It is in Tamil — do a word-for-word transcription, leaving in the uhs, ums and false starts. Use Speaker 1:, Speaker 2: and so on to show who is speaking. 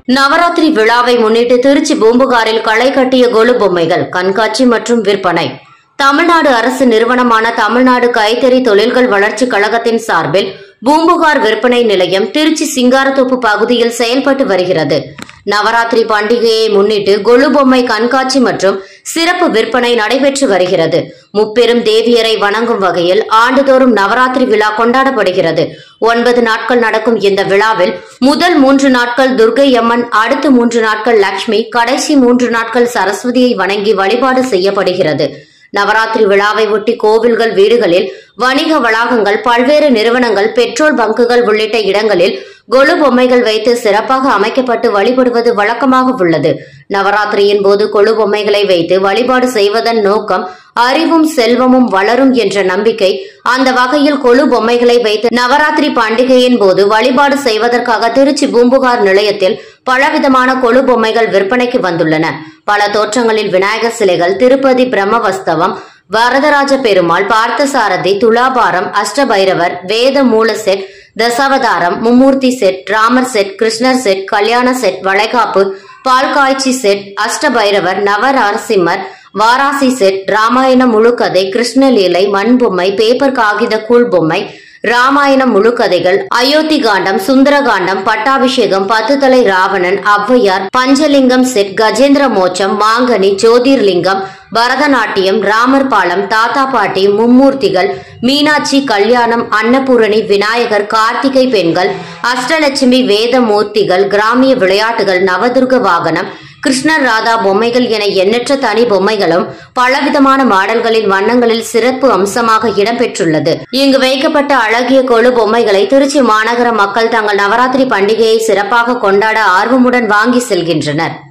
Speaker 1: நவராத்திரி விழாவை முன்னிட்டு திருச்சி பூம்புகாரில் களை கட்டிய கொலு பொம்மைகள் கண்காட்சி மற்றும் விற்பனை. தமிழ்நாடு அரசு நிறுவனமான தமிழ்நாடு கைத்தறி தொழில்கள் வளர்ச்சி கழகத்தின் சார்பில் பூம்புகார் விற்பனை நிலையம் திருச்சி சிங்காரத்தோப்பு பகுதியில் செயல்பட்டு வருகிறது. நவராத்திரி பண்டிகையை முன்னிட்டு கொலு பொம்மை கண்காட்சி மற்றும் சிறப்பு விற்பனை நடைபெற்று வருகிறது. முப்பெரும் தேவியரை வணங்கும் வகையில் ஆண்டுதோறும் நவராத்திரி விழா கொண்டாடப்படுகிறது. ஒன்பது நாட்கள் நடக்கும் இந்த விழாவில் முதல் மூன்று நாட்கள் துர்க்கை அம்மன், அடுத்த மூன்று நாட்கள் லட்சுமி, கடைசி மூன்று நாட்கள் சரஸ்வதியை வணங்கி வழிபாடு செய்யப்படுகிறது. நவராத்திரி விழாவை ஒட்டி கோவில்கள், வீடுகளில், வணிக வளாகங்கள், பல்வேறு நிறுவனங்கள், பெட்ரோல் பங்குகள் உள்ளிட்ட இடங்களில் கொலு பொம்மைகள் வைத்து சிறப்பாக அமைக்கப்பட்டு வழிபடுவது வழக்கமாக உள்ளது. நவராத்திரியின் போது கொலு பொம்மைகளை வைத்து வழிபாடு செய்வதன் நோக்கம் அறிவும் செல்வமும் வளரும் என்ற நம்பிக்கை. அந்த வகையில் கொலு பொம்மைகளை வைத்து நவராத்திரி பண்டிகையின் போது வழிபாடு செய்வதற்காக திருச்சி பூம்புகார் நிலையத்தில் பலவிதமான கொலு பொம்மைகள் விற்பனைக்கு வந்துள்ளன. பல தோற்றங்களில் விநாயகர் சிலைகள், திருப்பதி பிரம்மவஸ்தவம், வரதராஜ பெருமாள், பார்த்தசாரதி, துலாபாரம், அஷ்டபைரவர், வேத மூல செட், தசாவதாரம், மும்மூர்த்தி set, Ramar set, Krishnar set, கல்யாண செட், வளைகாப்பு, பால்காய்ச்சி செட், அஷ்டபைரவர், நவராசிம்மர், வாராசி செட், ராமாயணம் முழுக்கதை, கிருஷ்ணலீலை, மண் பொம்மை, பேப்பர் காகித கூழ் பொம்மை, ராமாயணம் முழுக்கதைகள், அயோத்தி காண்டம், சுந்தரகாண்டம், பட்டாபிஷேகம், பத்து தலை ராவணன், ஔவையார், பஞ்சலிங்கம் செட், கஜேந்திர மோட்சம், மாங்கனி, ஜோதிர்லிங்கம், பரதநாட்டியம், ராமர் பாலம், தாத்தா பாட்டி, மும்மூர்த்திகள், மீனாட்சி, கல்யாணம், அன்னபூரணி, விநாயகர், கார்த்திகை பெண்கள், அஷ்டலட்சுமி, வேத மூர்த்திகள், கிராமிய விளையாட்டுகள், நவதுர்க வாகனம், கிருஷ்ணர், ராதா பொம்மைகள் என எண்ணற்ற தனி பொம்மைகளும் பலவிதமான மாடல்களின் வண்ணங்களில் சிறப்பு அம்சமாக இடம்பெற்றுள்ளது. இங்கு வைக்கப்பட்ட அழகிய கொலு பொம்மைகளை திருச்சி மாநகர மக்கள் தங்கள் நவராத்திரி பண்டிகையை சிறப்பாக கொண்டாட ஆர்வமுடன் வாங்கி செல்கின்றனர்.